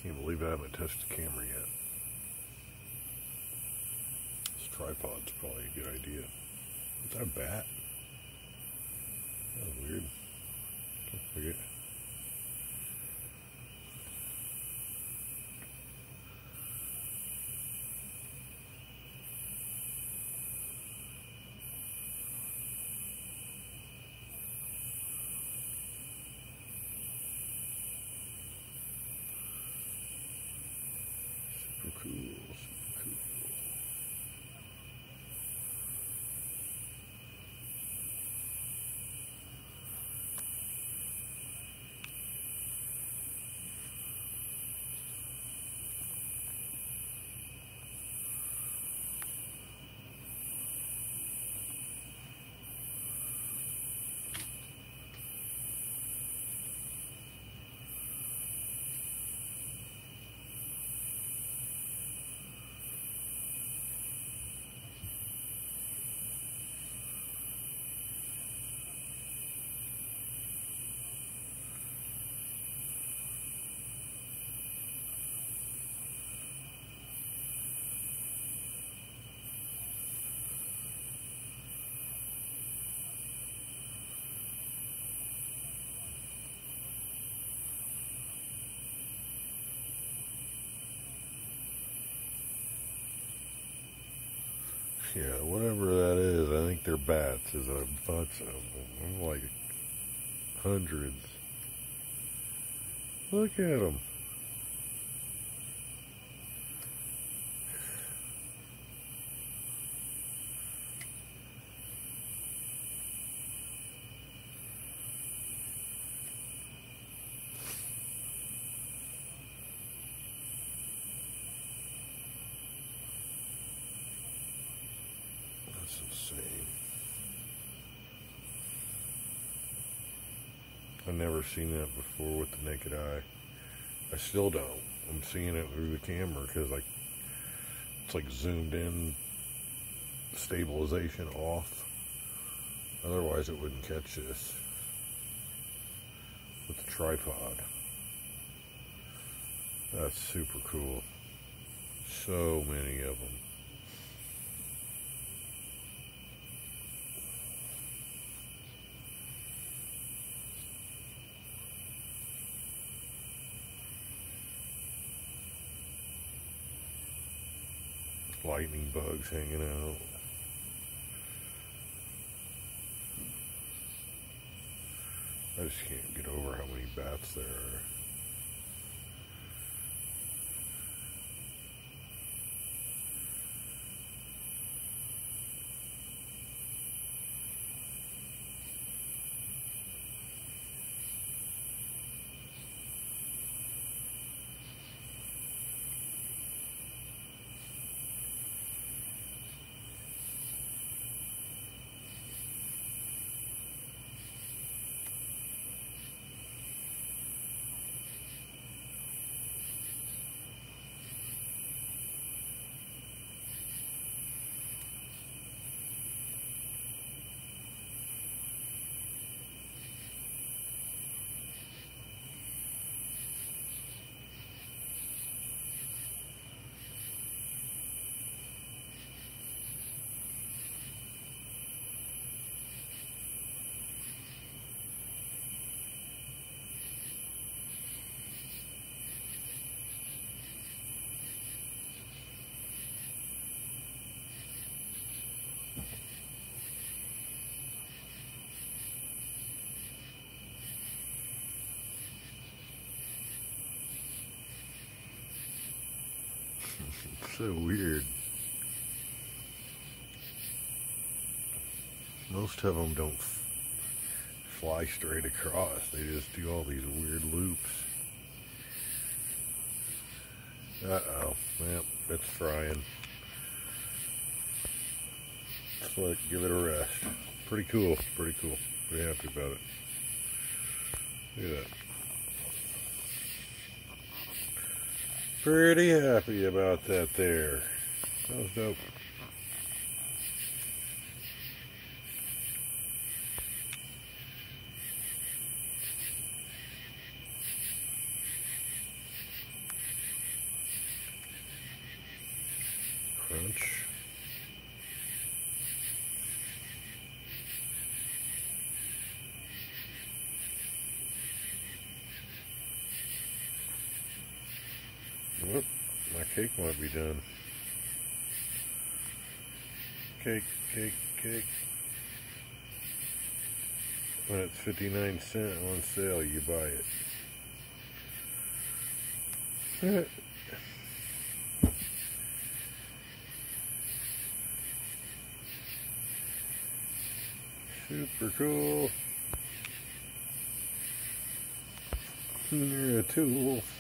Can't believe I haven't touched the camera yet. This tripod's probably a good idea. Is that a bat? That's weird. Look at it. Super cool, super cool. Yeah, whatever that is, I think they're bats. There's a bunch of them, like hundreds. Look at them. That's insane. I've never seen that before with the naked eye. I still don't. I'm seeing it through the camera because it's like zoomed in, stabilization off. Otherwise it wouldn't catch this with the tripod. That's super cool. So many of them. Lightning bugs hanging out. I just can't get over how many bats there are. So weird. Most of them don't fly straight across. They just do all these weird loops. Uh-oh. Yep, it's frying. Let's give it a rest. Pretty cool. Pretty cool. Pretty happy about it. Look at that. Pretty happy about that there. That was dope. cake might be done. Cake, cake, cake. When it's 59 cents on sale, you buy it. Super cool. You're a tool.